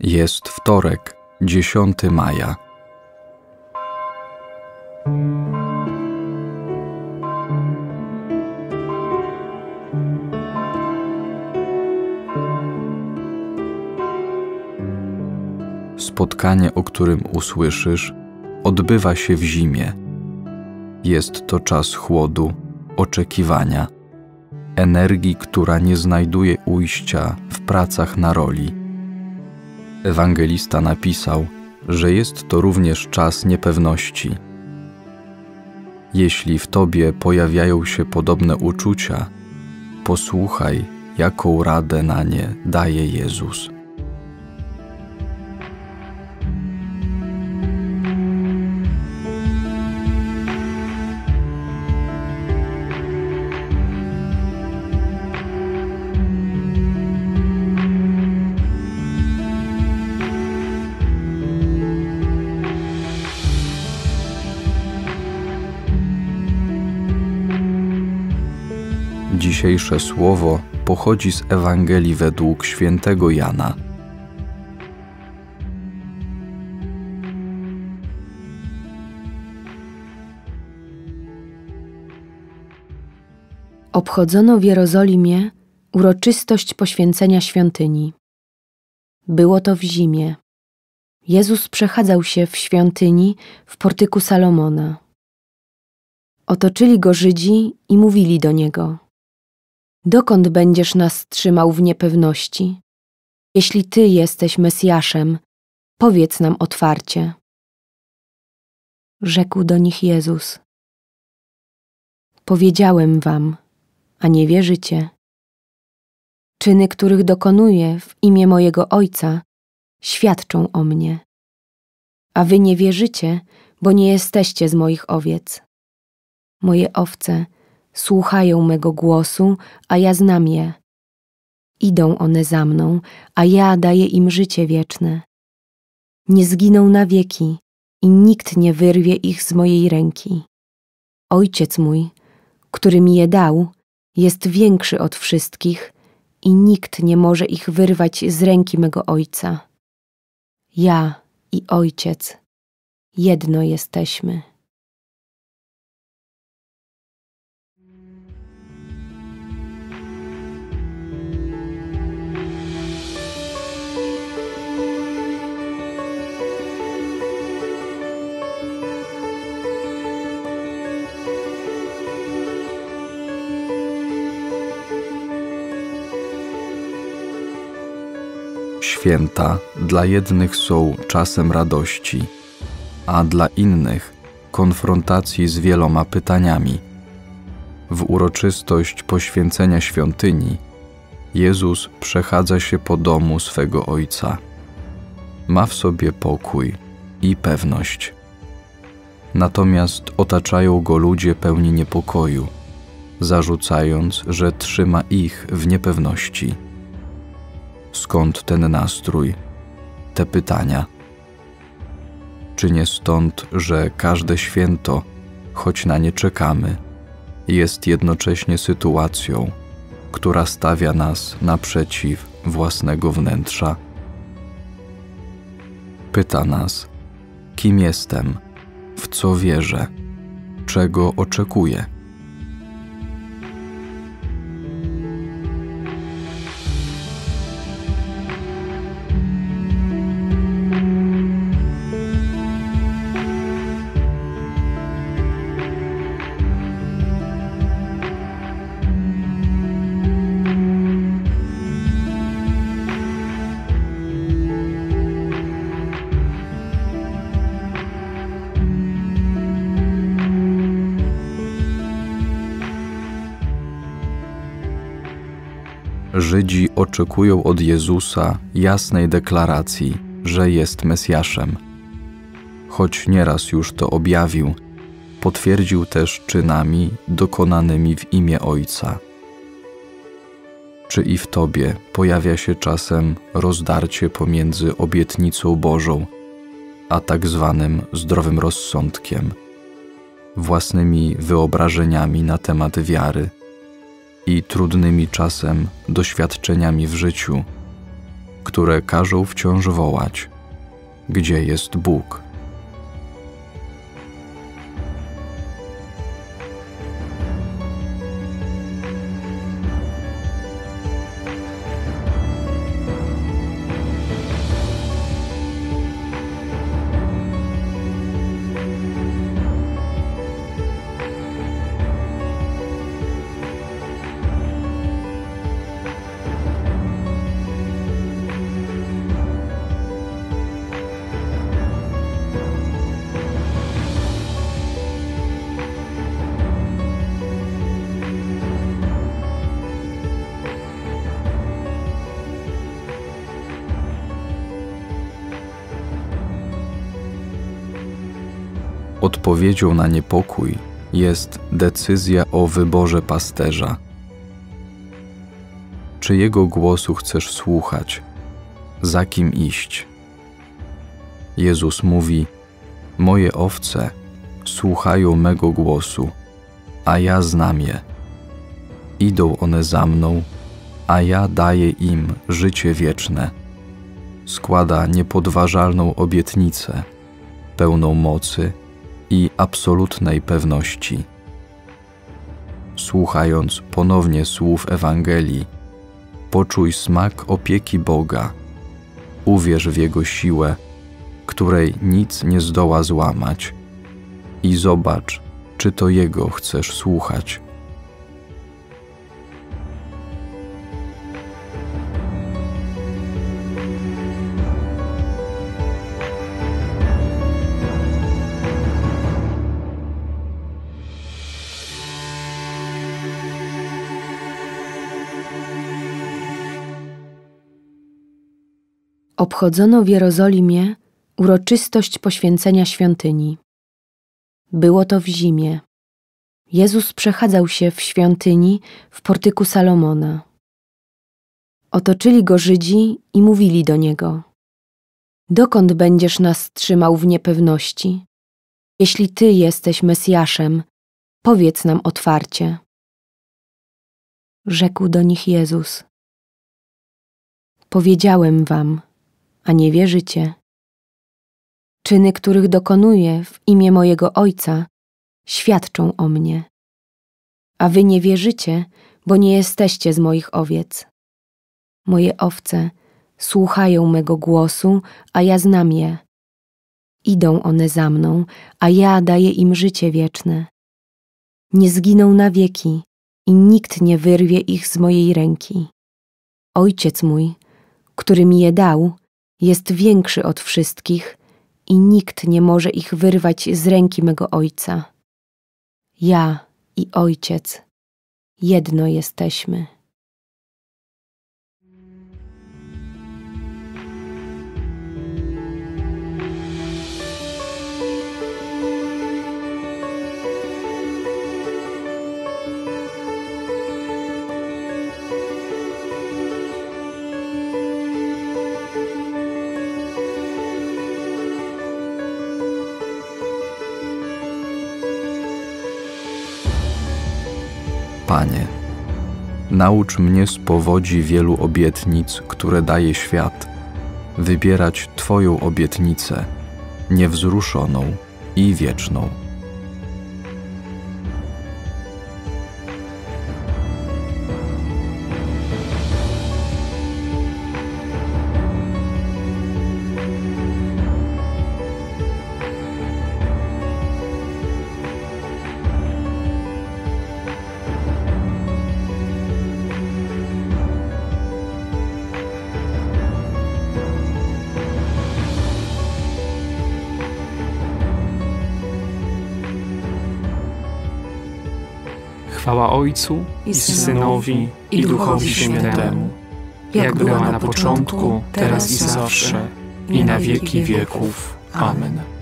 Jest wtorek, 10 maja. Spotkanie, o którym usłyszysz, odbywa się w zimie. Jest to czas chłodu, oczekiwania, energii, która nie znajduje ujścia w pracach na roli. Ewangelista napisał, że jest to również czas niepewności. Jeśli w tobie pojawiają się podobne uczucia, posłuchaj, jaką radę na nie daje Jezus. Dzisiejsze słowo pochodzi z Ewangelii według świętego Jana. Obchodzono w Jerozolimie uroczystość poświęcenia świątyni. Było to w zimie. Jezus przechadzał się w świątyni w portyku Salomona. Otoczyli go Żydzi i mówili do niego: dokąd będziesz nas trzymał w niepewności? Jeśli Ty jesteś Mesjaszem, powiedz nam otwarcie. Rzekł do nich Jezus: powiedziałem wam, a nie wierzycie. Czyny, których dokonuję w imię mojego Ojca, świadczą o mnie. A wy nie wierzycie, bo nie jesteście z moich owiec. Moje owce słuchają mego głosu, a ja znam je. Idą one za mną, a ja daję im życie wieczne. Nie zginą na wieki i nikt nie wyrwie ich z mojej ręki. Ojciec mój, który mi je dał, jest większy od wszystkich i nikt nie może ich wyrwać z ręki mego Ojca. Ja i Ojciec jedno jesteśmy. Święta dla jednych są czasem radości, a dla innych konfrontacji z wieloma pytaniami. W uroczystość poświęcenia świątyni Jezus przechadza się po domu swego Ojca. Ma w sobie pokój i pewność. Natomiast otaczają go ludzie pełni niepokoju, zarzucając, że trzyma ich w niepewności. Skąd ten nastrój, te pytania? Czy nie stąd, że każde święto, choć na nie czekamy, jest jednocześnie sytuacją, która stawia nas naprzeciw własnego wnętrza? Pyta nas, kim jestem, w co wierzę, czego oczekuję. Żydzi oczekują od Jezusa jasnej deklaracji, że jest Mesjaszem. Choć nieraz już to objawił, potwierdził też czynami dokonanymi w imię Ojca. Czy i w tobie pojawia się czasem rozdarcie pomiędzy obietnicą Bożą a tak zwanym zdrowym rozsądkiem, własnymi wyobrażeniami na temat wiary i trudnymi czasem doświadczeniami w życiu, które każą wciąż wołać: gdzie jest Bóg? Odpowiedzią na niepokój jest decyzja o wyborze pasterza. Czyjego głosu chcesz słuchać? Za kim iść? Jezus mówi: moje owce słuchają mego głosu, a ja znam je. Idą one za mną, a ja daję im życie wieczne. Składa niepodważalną obietnicę, pełną mocy i absolutnej pewności. Słuchając ponownie słów Ewangelii, poczuj smak opieki Boga, uwierz w Jego siłę, której nic nie zdoła złamać, i zobacz, czy to Jego chcesz słuchać. Obchodzono w Jerozolimie uroczystość poświęcenia świątyni. Było to w zimie. Jezus przechadzał się w świątyni w portyku Salomona. Otoczyli go Żydzi i mówili do niego: dokąd będziesz nas trzymał w niepewności? Jeśli Ty jesteś Mesjaszem, powiedz nam otwarcie. Rzekł do nich Jezus: powiedziałem wam, a nie wierzycie. Czyny, których dokonuję w imię mojego Ojca, świadczą o mnie. A wy nie wierzycie, bo nie jesteście z moich owiec. Moje owce słuchają mego głosu, a ja znam je. Idą one za mną, a ja daję im życie wieczne. Nie zginą na wieki i nikt nie wyrwie ich z mojej ręki. Ojciec mój, który mi je dał, jest większy od wszystkich i nikt nie może ich wyrwać z ręki mego Ojca. Ja i Ojciec jedno jesteśmy. Panie, naucz mnie z powodzi wielu obietnic, które daje świat, wybierać Twoją obietnicę, niewzruszoną i wieczną. Chwała Ojcu i Synowi, i Duchowi Świętemu, jak była na początku, teraz i zawsze, i na wieki wieków. Amen.